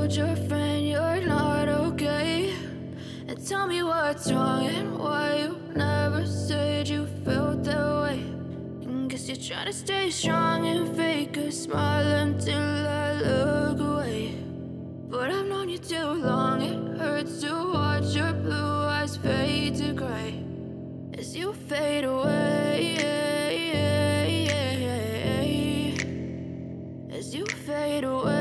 told your friend you're not okay? And tell me what's wrong and why you never said you felt that way. And guess you're trying to stay strong and fake a smile until I look away. But I've known you too long, it hurts to watch your blue eyes fade to gray as you fade away, as you fade away.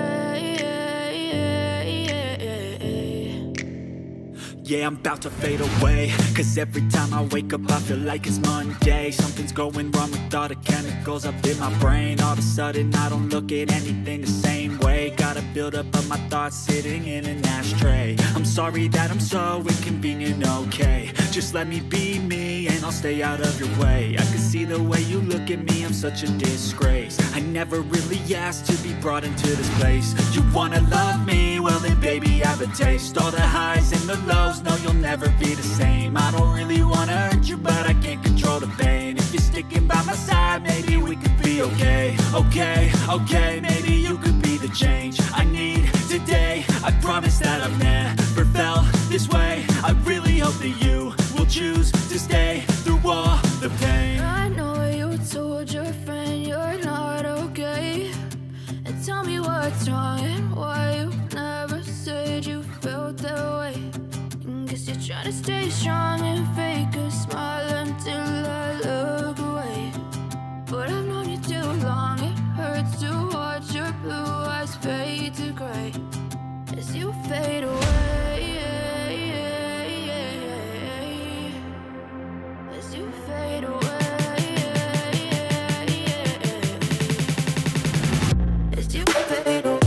Yeah, I'm about to fade away, cause every time I wake up I feel like it's Monday. Something's going wrong with all the chemicals up in my brain. All of a sudden I don't look at anything the same way. Gotta build up of my thoughts sitting in an ashtray. I'm sorry that I'm so inconvenient, okay? Just let me be me and I'll stay out of your way. I can see the way you look at me, I'm such a disgrace. I never really asked to be brought into this place. You wanna love me? Well then baby, have a taste. All the highs and the lows, no, you'll never be the same. I don't really wanna hurt you, but I can't control the pain. If you're sticking by my side, maybe we could be okay. Okay, maybe you could be the change I need today. I promise that I've never felt this way. I really hope that you will choose to stay through all the pain. I know you told your friend you're not okay. And tell me what's wrong and why you never said you felt that way. Guess you're trying to stay strong and fake a smile until I look away. But I've known you too long, it hurts to watch your blue eyes fade to gray as you fade away, as you fade away, as you fade away.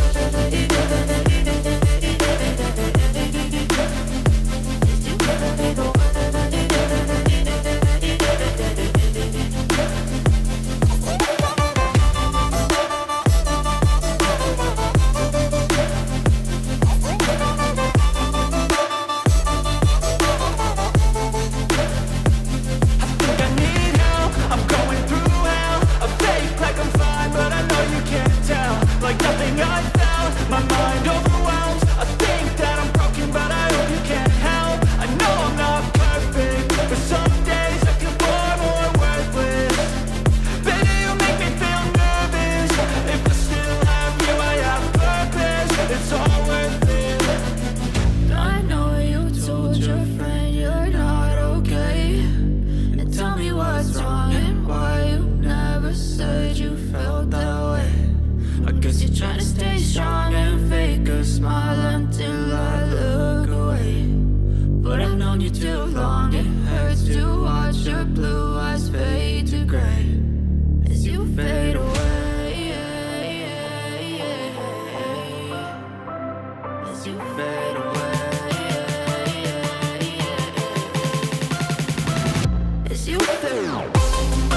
Trying to stay strong and fake a smile until I look away. But I've known you too long, it hurts to watch your blue eyes fade to gray as you fade away, as you fade away, as you fade away.